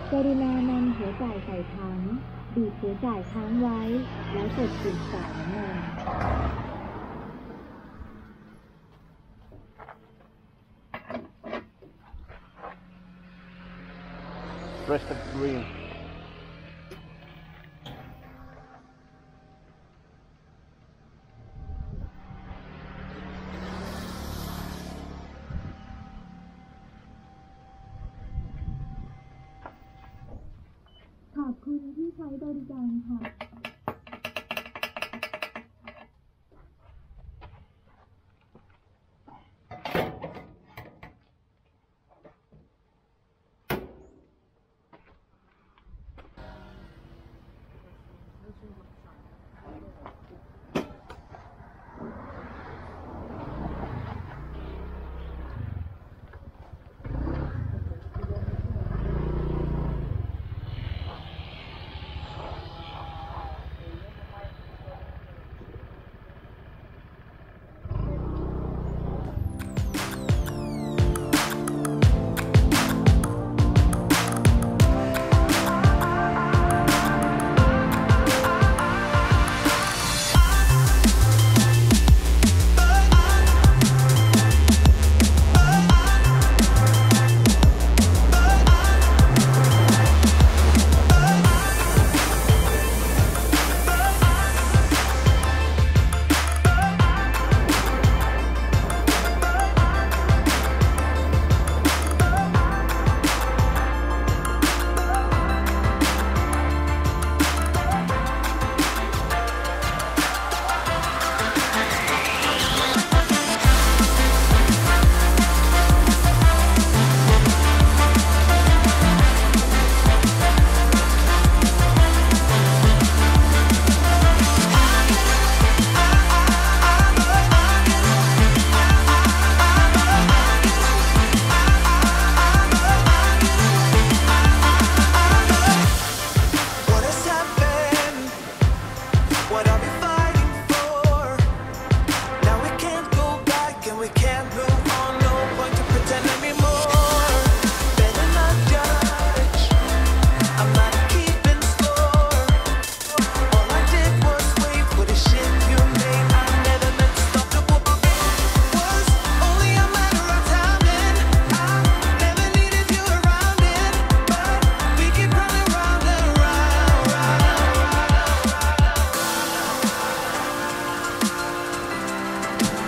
กรุณานำหัวจ่ายใส่ถังบีบหัวจ่ายค้างไว้แล้วกดปุ่มจ่ายน้ำมัน Press the green. ขอบคุณที่ใช้บริการค่ะ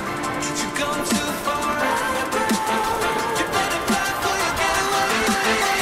Gone too far. You better fly for your getaway.